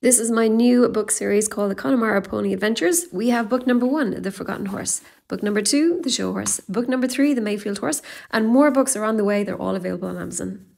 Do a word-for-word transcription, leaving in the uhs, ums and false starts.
This is my new book series called The Connemara Pony Adventures. We have book number one, The Forgotten Horse. Book number two, The Show Horse. Book number three, The Mayfield Horse. And more books are on the way. They're all available on Amazon.